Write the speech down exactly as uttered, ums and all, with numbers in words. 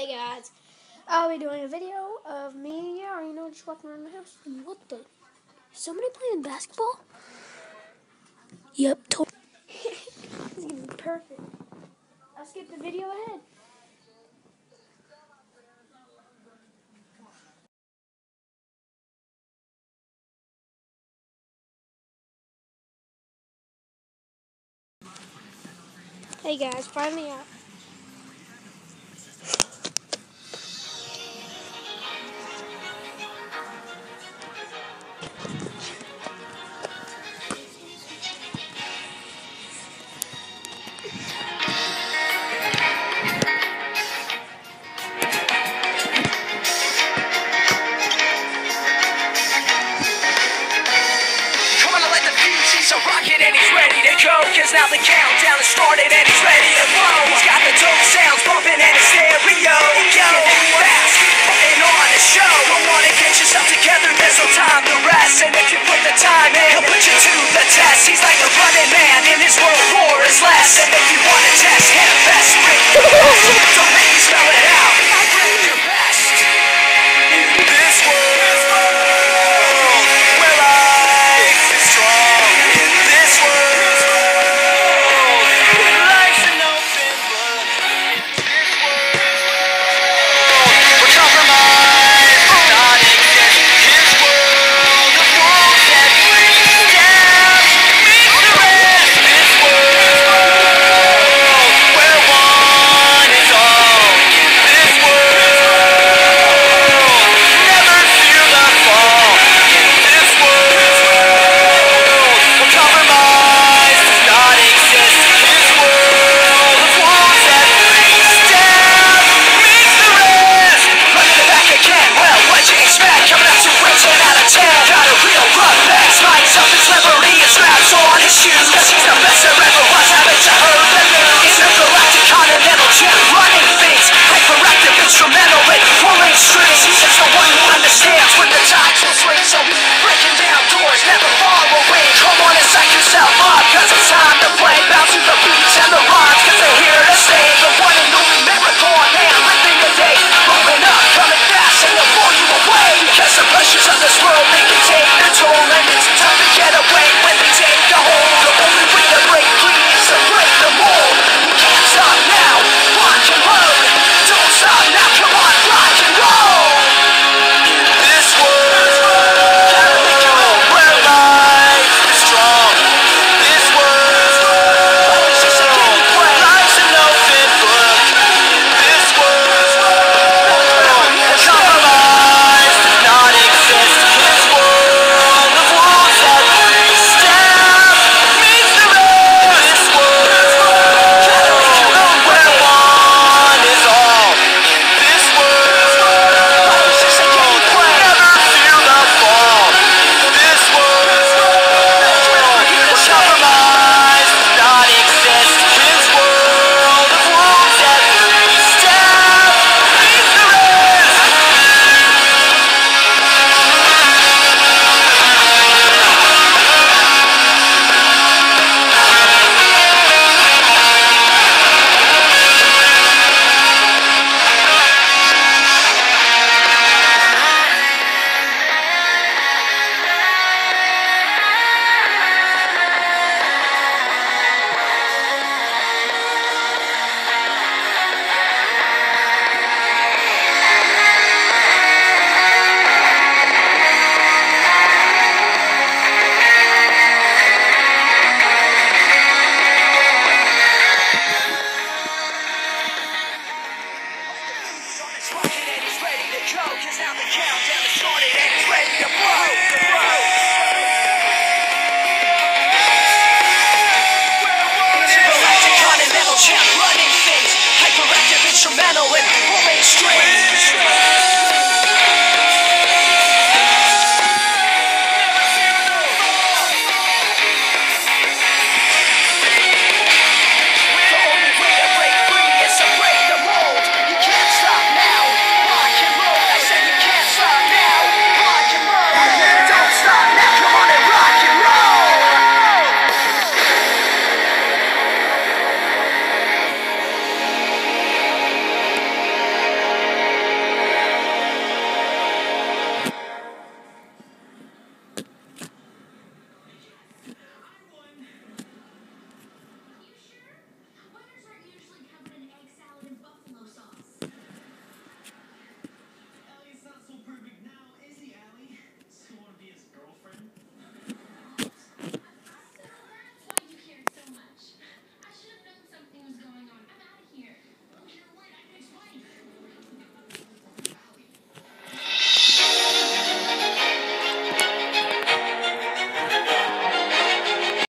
Hey guys, I'll be doing a video of me, yeah, you know, just walking around the house. What the? Is somebody playing basketball? Yep, totally. This is gonna be perfect. I'll skip the video ahead. Hey guys, finally out. So rocket and he's ready to go, cause now the countdown has started and he's ready to blow. He's got the dope sounds bumping in his stereo. Yo, fast, putting on a show. Don't wanna get yourself together, there's no time to rest. And if you put the time in, he'll put you to the test. He's like a running man, in his world war is less. And if you wanna